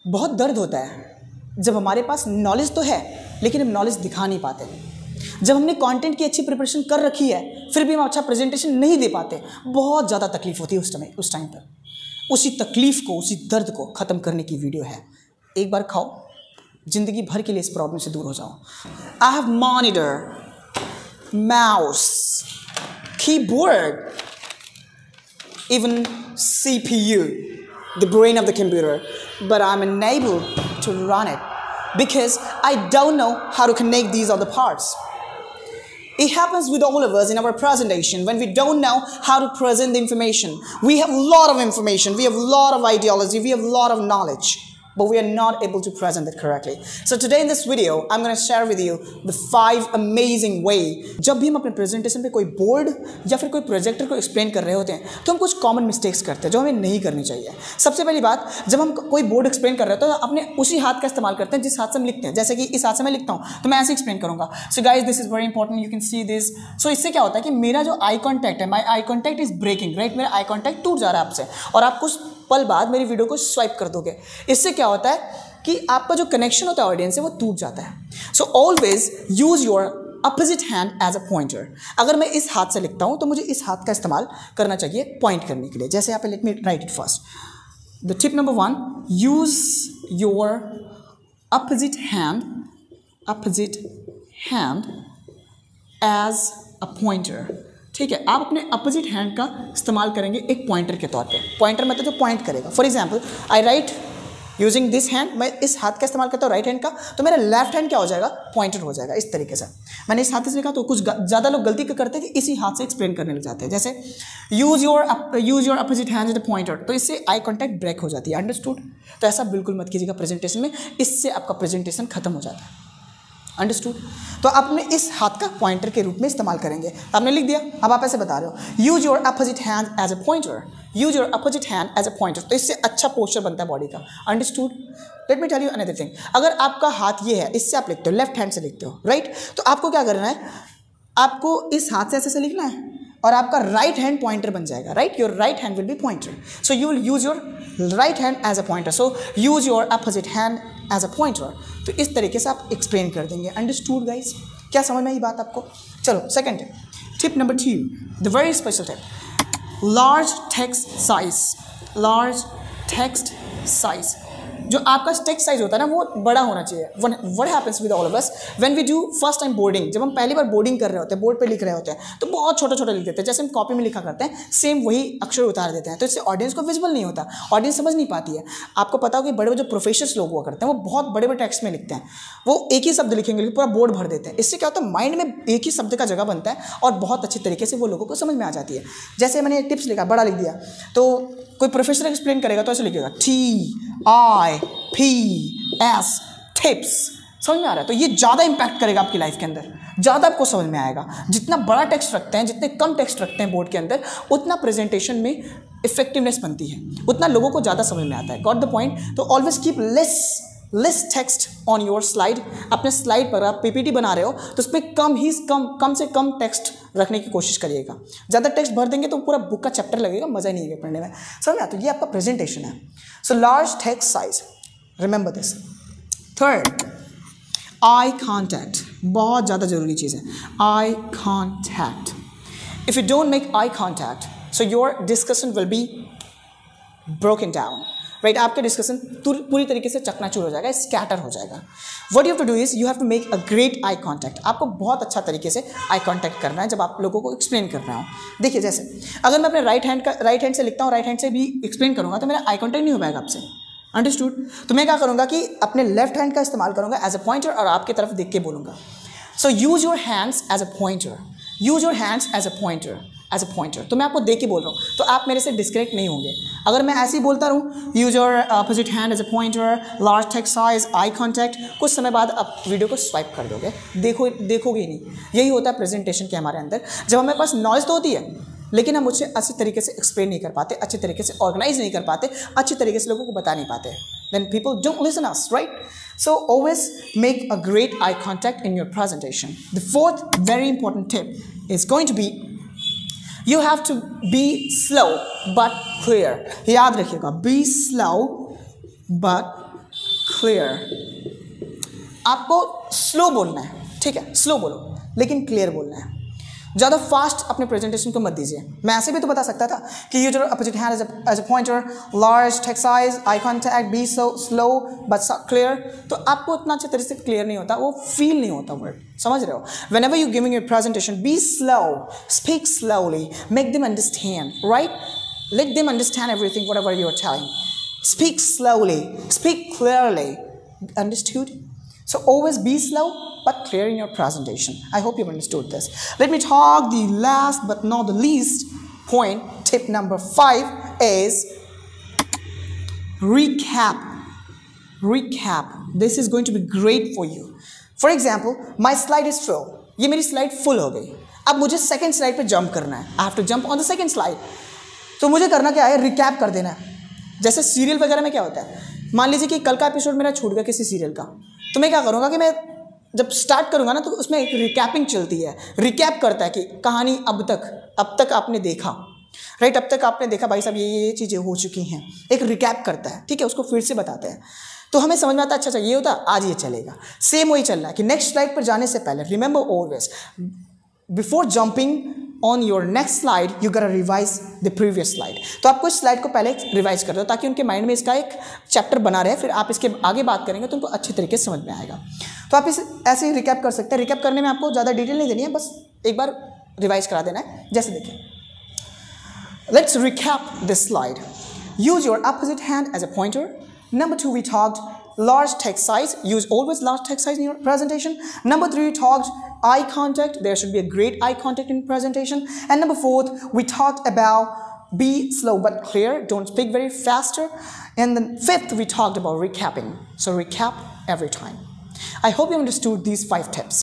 बहुत दर्द होता है जब हमारे पास नॉलेज तो है लेकिन हम नॉलेज दिखा नहीं पाते। जब हमने कंटेंट की अच्छी प्रिपरेशन कर रखी है फिर भी हम अच्छा प्रेजेंटेशन नहीं दे पाते, बहुत ज़्यादा तकलीफ होती है उस टाइम पर। उसी तकलीफ को, उसी दर्द को ख़त्म करने की वीडियो है। एक बार खाओ, ज़िंदगी भर के लिए इस प्रॉब्लम से दूर हो जाओ। I have monitor, mouse, keyboard, even CPU, the brain of the computer, but I'm unable to run it because I don't know how to connect these other parts. It happens with all of us in our presentation when we don't know how to present the information. We have a lot of information, we have a lot of ideology, we have a lot of knowledge, but we are not able to present it correctly. So today in this video, I'm going to share with you the 5 amazing way. जब भी हम अपने presentation पे कोई board या फिर कोई projector को एक्सप्लेन कर रहे होते हैं तो हम कुछ कॉमन मिस्टेक्स करते हैं जो हमें नहीं करनी चाहिए। सबसे पहली बात, जब हम कोई बोर्ड एक्सप्लेन कर रहे होते हैं तो अपने उसी हाथ का इस्तेमाल करते हैं जिस हाथ से हम लिखते हैं। जैसे कि इस हाथ से मैं लिखता हूँ तो मैं ऐसे एक्सप्लेन करूँगा। So guys this is very important, you can see this. So इससे क्या होता है कि मेरा जो आई कॉन्टैक्ट है, my eye contact is breaking, right. मेरा आई कॉन्टैक्ट टूट जा रहा है आपसे और आप कुछ पल बाद मेरी वीडियो को स्वाइप कर दोगे। इससे क्या होता है कि आपका जो कनेक्शन होता है ऑडियंस से वो टूट जाता है। So always use your opposite hand as a pointer. अगर मैं इस हाथ से लिखता हूं तो मुझे इस हाथ का इस्तेमाल करना चाहिए पॉइंट करने के लिए। जैसे यहाँ पे let me write it first. The tip number 1, use your opposite hand as a pointer. ठीक है, आप अपने अपोजिट हैंड का इस्तेमाल करेंगे एक पॉइंटर के तौर पे। पॉइंटर मतलब जो पॉइंट करेगा। For example I write using this hand, मैं इस हाथ का इस्तेमाल करता हूँ राइट हैंड का, तो मेरा लेफ्ट हैंड क्या हो जाएगा, पॉइंटर हो जाएगा। इस तरीके से मैंने इस हाथ से लिखा तो कुछ ज़्यादा लोग गलती करते हैं कि इसी हाथ से एक्सप्लेन करने लग जाते हैं। जैसे use your opposite hand as a pointer, तो इससे आई कॉन्टैक्ट ब्रेक हो जाती है। अंडरस्टूड? तो ऐसा बिल्कुल मत कीजिएगा प्रेजेंटेशन में, इससे आपका प्रेजेंटेशन खत्म हो जाता है। अंडरस्टूड? तो आपने इस हाथ का पॉइंटर के रूप में इस्तेमाल करेंगे। आपने लिख दिया, अब आप ऐसे बता रहे हो use your opposite hand as a pointer, use your opposite hand as a pointer. तो इससे अच्छा पोस्चर बनता है बॉडी का। Understood? Let me tell you another thing. अगर आपका हाथ ये है, इससे आप लिखते हो, लेफ्ट हैंड से लिखते हो, राइट, तो आपको क्या करना है, आपको इस हाथ से ऐसे लिखना है और आपका राइट हैंड पॉइंटर बन जाएगा, right. Your right hand will be pointer, so you will use your right hand as a pointer. So use your opposite hand as a pointer. तो इस तरीके से आप एक्सप्लेन कर देंगे। Understood guys? क्या समझ में आई बात आपको? चलो second tip number 2, the very special tip, large text size. Large text size, जो आपका टेक्स्ट साइज होता है ना वो बड़ा होना चाहिए। What happens with all of us when we do first time boarding, जब हम पहली बार बोर्डिंग कर रहे होते हैं, बोर्ड पे लिख रहे होते हैं, तो बहुत छोटा छोटा लिख देते हैं। जैसे हम कॉपी में लिखा करते हैं सेम वही अक्षर उतार देते हैं, तो इससे ऑडियंस को विजिबल नहीं होता, ऑडियंस समझ नहीं पाती है। आपको पता हो कि बड़े बड़े जो प्रोफेशनल्स लोग हुआ करते हैं वो बहुत बड़े बड़े टेक्स्ट में लिखते हैं, वो एक ही शब्द लिखेंगे लेकिन पूरा बोर्ड भर देते हैं। इससे क्या होता है, माइंड में एक ही शब्द का जगह बनता है और बहुत अच्छी तरीके से वो लोगों को समझ में आ जाती है। जैसे मैंने टिप्स लिखा, बड़ा लिख दिया, तो कोई प्रोफेसर एक्सप्लेन करेगा तो ऐसे लिखेगा TIPS, टिप्स। समझ में आ रहा है? तो ये ज़्यादा इंपैक्ट करेगा आपकी लाइफ के अंदर, ज़्यादा आपको समझ में आएगा। जितना बड़ा टेक्स्ट रखते हैं, जितने कम टेक्स्ट रखते हैं बोर्ड के अंदर, उतना प्रेजेंटेशन में इफेक्टिवनेस बनती है, उतना लोगों को ज़्यादा समझ में आता है। Got the point? तो always keep less text on your slide. अपने स्लाइड पर आप PPT बना रहे हो तो उसमें कम से कम टेक्स्ट रखने की कोशिश करिएगा। ज़्यादा टेक्स्ट भर देंगे तो पूरा बुक का चैप्टर लगेगा, मज़ा ही नहीं आएगा पढ़ने में। समझ में? तो ये आपका प्रेजेंटेशन है। So large text size, remember this. Third, eye contact, बहुत ज़्यादा ज़रूरी चीज़ है। Eye contact, if you don't make eye contact so your discussion will be broken down, right. आपका डिस्कशन पूरी तरीके से चकनाचूर हो जाएगा, स्कैटर हो जाएगा। What you have to do is you have to make a great eye contact. आपको बहुत अच्छा तरीके से आई कॉन्टैक्ट करना है जब आप लोगों को एक्सप्लेन कर रहा हूँ। देखिए, जैसे अगर मैं अपने राइट हैंड से लिखता हूँ, राइट हैंड से भी एक्सप्लेन करूँगा तो मेरा आई कॉन्टैक्ट नहीं हो पाएगा आपसे। अंडरस्टूड? तो मैं क्या करूँगा कि अपने लेफ्ट हैंड का इस्तेमाल करूँगा एज अ पॉइंटर और आपकी तरफ देख के बोलूँगा। So use your hands as a pointer, use your hands as a pointer, as a pointer. तो मैं आपको देख के बोल रहा हूँ, तो आप मेरे से डिस्कनेक्ट नहीं होंगे। अगर मैं ऐसे ही बोलता रहूँ use your opposite hand as a pointer, large text size, eye contact, कुछ समय बाद आप वीडियो को स्वाइप कर दोगे, देखोगे ही नहीं। यही होता है प्रेजेंटेशन के हमारे अंदर। जब हमारे पास नॉलेज तो होती है लेकिन हम उसे अच्छी तरीके से एक्सप्लेन नहीं कर पाते, अच्छी तरीके से ऑर्गेनाइज नहीं कर पाते, अच्छी तरीके से लोगों को बता नहीं पाते, then people don't listen us, right? So always make a great eye contact in your presentation. The fourth very important tip is going to be you have to be slow but clear. याद रखिएगा, be slow but clear. आपको slow बोलना है, ठीक है, slow बोलो लेकिन clear बोलना है. ज़्यादा फास्ट अपने प्रेजेंटेशन को मत दीजिए. मैं ऐसे भी तो बता सकता था कि use your opposite hand as a pointer, large text size, eye contact, be slow but clear. तो आपको उतना अच्छे तरीके से क्लियर नहीं होता, वो फील नहीं होता वर्ड. समझ रहे हो? Whenever you giving your presentation, be slow, speak slowly, make them understand, right? Let them understand everything whatever you are telling. Speak slowly, speak clearly. Understood? So always be slow but clear in your presentation. I hope you've understood this. Let me talk the last but not the least point. Tip number 5 is recap. Recap. This is going to be great for you. For example, my slide is full. ये मेरी slide full हो गई. अब मुझे second slide पे jump करना है. I have to jump on the second slide. तो मुझे करना क्या है? Recap कर देना है. जैसे सीरियल वगैरह में क्या होता है, मान लीजिए कि कल का एपिसोड मेरा छूट गया किसी सीरियल का, तो मैं क्या करूँगा कि मैं जब स्टार्ट करूँगा ना तो उसमें एक रिकैपिंग चलती है. रिकैप करता है कि कहानी अब तक आपने देखा, राइट? अब तक आपने देखा भाई साहब ये चीज़ें हो चुकी हैं. एक रिकैप करता है, ठीक है, उसको फिर से बताते हैं. तो हमें समझ में आता है अच्छा ये होता, आज ये चलेगा. सेम वही चल रहा है कि नेक्स्ट स्लाइड पर जाने से पहले remember always before jumping on your next slide you gotta revise the previous slide. तो आपको इस स्लाइड को पहले रिवाइज कर दो ताकि उनके माइंड में इसका एक चैप्टर बना रहे. फिर आप इसके आगे बात करेंगे तो उनको अच्छे तरीके से समझ में आएगा. तो आप इस ऐसे ही रिकैप कर सकते हैं. रिकैप करने में आपको ज़्यादा डिटेल नहीं देनी है, बस एक बार रिवाइज करा देना है. जैसे देखिए, let's recap this slide. Use your opposite hand as a pointer. Number 2, we talked large text size. Use always large text size in your presentation. Number 3, we talked eye contact. There should be a great eye contact in presentation. And number 4, we talked about be slow but clear. Don't speak very faster. And then 5th, we talked about recapping. So recap every time. I hope you understood these 5 tips.